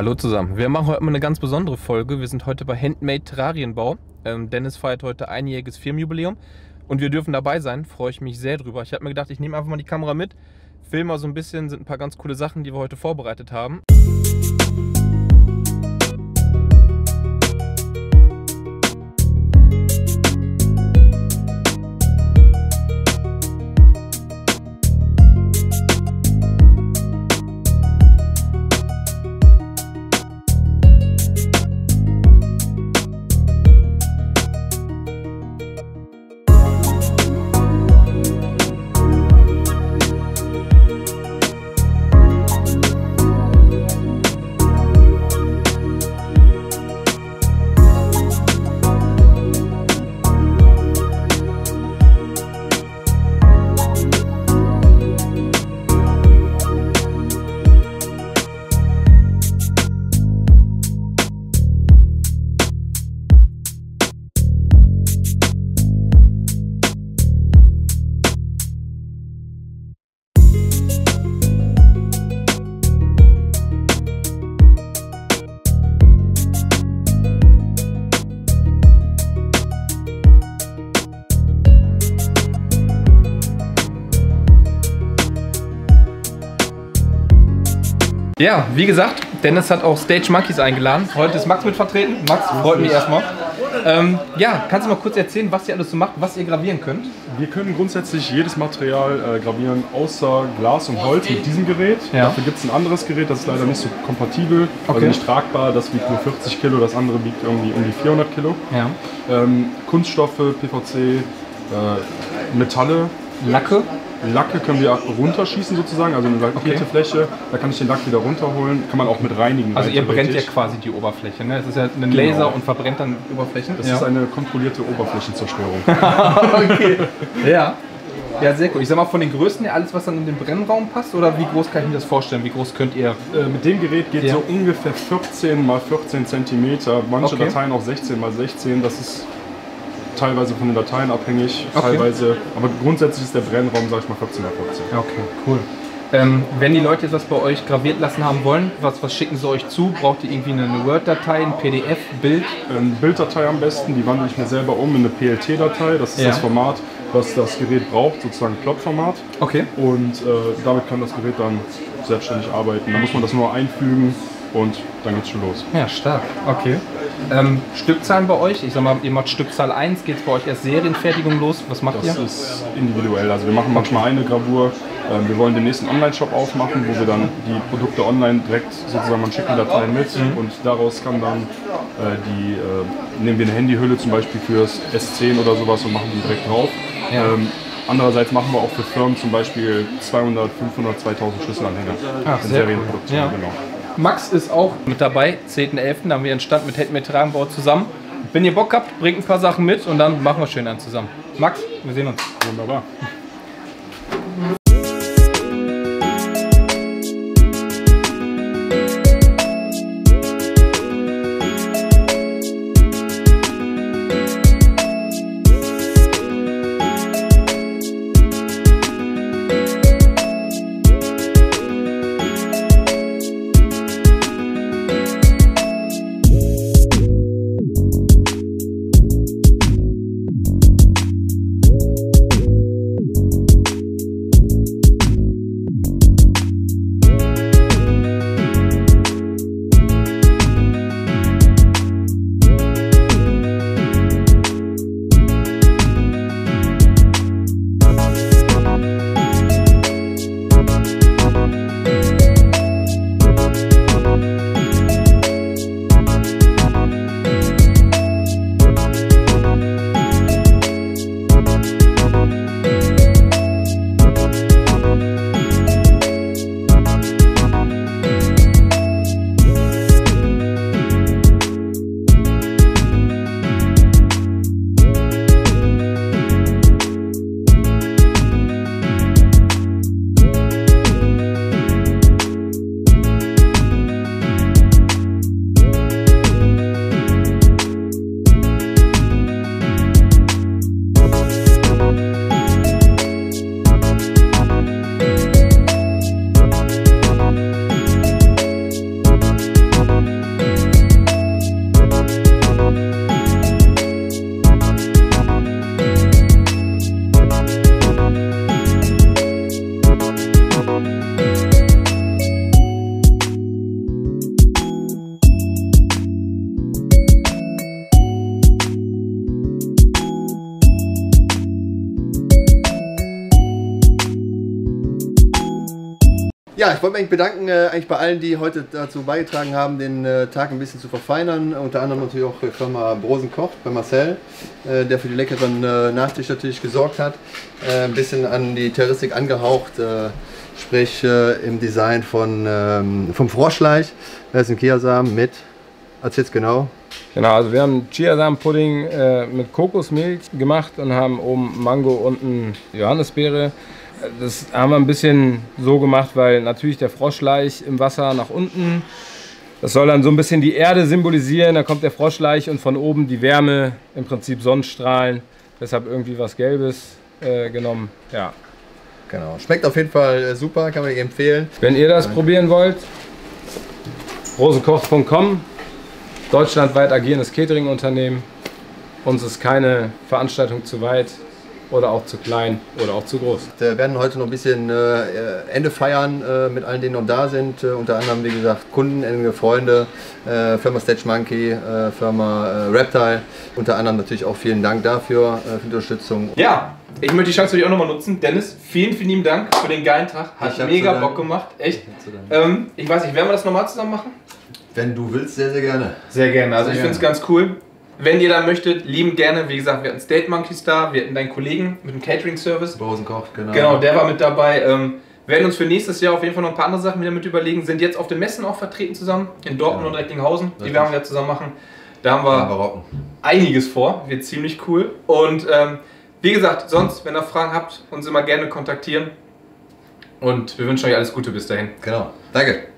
Hallo zusammen. Wir machen heute mal eine ganz besondere Folge. Wir sind heute bei Handmade Terrarienbau. Dennis feiert heute einjähriges Firmenjubiläum und wir dürfen dabei sein. Freue ich mich sehr drüber. Ich habe mir gedacht, ich nehme einfach mal die Kamera mit, filme mal so ein bisschen, sind ein paar ganz coole Sachen, die wir heute vorbereitet haben. Ja, wie gesagt, Dennis hat auch Stage Monkeys eingeladen. Heute ist Max mit vertreten. Max, freut mich erstmal. Ja, kannst du mal kurz erzählen, was ihr alles so macht, was ihr gravieren könnt? Wir können grundsätzlich jedes Material gravieren, außer Glas und Holz mit diesem Gerät. Ja. Dafür gibt es ein anderes Gerät, das ist leider nicht so kompatibel, also nicht tragbar. Das wiegt nur 40 Kilo, das andere wiegt irgendwie um die 400 Kilo. Ja. Kunststoffe, PVC, Metalle. Lacke können wir runterschießen sozusagen, also eine lackierte Fläche, da kann ich den Lack wieder runterholen, kann man auch mit reinigen. Also ihr brennt ja quasi die Oberfläche, ne? Es ist ja ein Laser und verbrennt dann Oberflächen. Das ist eine kontrollierte Oberflächenzerstörung. Okay. Ja. Ja, sehr cool. Ich sag mal, von den Größen her alles, was dann in den Brennraum passt, oder wie groß kann ich mir das vorstellen? Wie groß könnt ihr? Mit dem Gerät geht so ungefähr 14 x 14 cm, manche Dateien auch 16 x 16, das ist teilweise von den Dateien abhängig, teilweise, aber grundsätzlich ist der Brennraum, sag ich mal, 14 x 14. Okay, cool. Wenn die Leute jetzt was bei euch graviert lassen haben wollen, was schicken sie euch zu? Braucht ihr irgendwie eine Word-Datei, ein PDF, Bild? Bilddatei am besten, die wandle ich mir selber um in eine PLT-Datei, das ist das Format, was das Gerät braucht, sozusagen Plot-Format. Okay. Und damit kann das Gerät dann selbstständig arbeiten. Da muss man das nur einfügen und dann geht's schon los. Ja, stark. Okay. Stückzahlen bei euch? Ich sag mal, ihr macht Stückzahl 1, geht es bei euch erst Serienfertigung los? Was macht ihr? Das ist individuell. Also wir machen manchmal eine Gravur. Wir wollen den nächsten Online-Shop aufmachen, wo wir dann die Produkte online direkt sozusagen, man schickt die Dateien mit und daraus kann dann nehmen wir eine Handyhülle zum Beispiel fürs S10 oder sowas und machen die direkt drauf. Ja. Andererseits machen wir auch für Firmen zum Beispiel 200, 500, 2000 Schlüsselanhänger. Ach, sehr Serienproduktion, cool. Genau. Max ist auch mit dabei, 10.11. Da haben wir einen Stand mit Handmade Terrarienbau zusammen. Wenn ihr Bock habt, bringt ein paar Sachen mit und dann machen wir schön einen zusammen. Max, wir sehen uns. Wunderbar. Ja, ich wollte mich bedanken eigentlich bei allen, die heute dazu beigetragen haben, den Tag ein bisschen zu verfeinern. Unter anderem natürlich auch für Firma Brosen kocht, bei Marcel, der für die leckeren Nachtische natürlich gesorgt hat. Ein bisschen an die Terroristik angehaucht, sprich im Design vom Froschleich. Das ist ein Chiasamen mit, erzähl's genau. Genau, also wir haben Chiasamen-Pudding mit Kokosmilch gemacht und haben oben Mango und eine Johannisbeere. Das haben wir ein bisschen so gemacht, weil natürlich der Froschleich im Wasser nach unten, das soll dann so ein bisschen die Erde symbolisieren. Da kommt der Froschleich und von oben die Wärme, im Prinzip Sonnenstrahlen. Deshalb irgendwie was Gelbes genommen. Ja. Genau, schmeckt auf jeden Fall super, kann man empfehlen. Wenn ihr das probieren wollt, rosenkocht.com, deutschlandweit agierendes Catering-Unternehmen. Uns ist keine Veranstaltung zu weit. Oder auch zu klein oder auch zu groß. Wir werden heute noch ein bisschen Ende feiern mit allen, die noch da sind. Unter anderem, wie gesagt, Kunden, enge Freunde, Firma Stage Monkey, Firma Reptile. Unter anderem natürlich auch vielen Dank dafür, für die Unterstützung. Ja, ich möchte die Chance natürlich auch nochmal nutzen. Dennis, vielen, vielen lieben Dank für den geilen Tag. Hat mega Bock gemacht, echt. Ich weiß nicht, werden wir das nochmal zusammen machen? Wenn du willst, sehr, sehr gerne. Sehr gerne, also ich finde es ganz cool. Wenn ihr da möchtet, lieben gerne. Wie gesagt, wir hatten State Monkeys da, wir hatten deinen Kollegen mit dem Catering-Service. Brosen kocht, genau. Genau, der war mit dabei. Werden uns für nächstes Jahr auf jeden Fall noch ein paar andere Sachen wieder mit überlegen. Sind jetzt auf den Messen auch vertreten zusammen, in Dortmund und Recklinghausen. Die werden wir zusammen machen. Da haben wir einiges vor, wird ziemlich cool. Und wie gesagt, sonst, wenn ihr Fragen habt, uns immer gerne kontaktieren. Und wir wünschen euch alles Gute bis dahin. Genau, danke.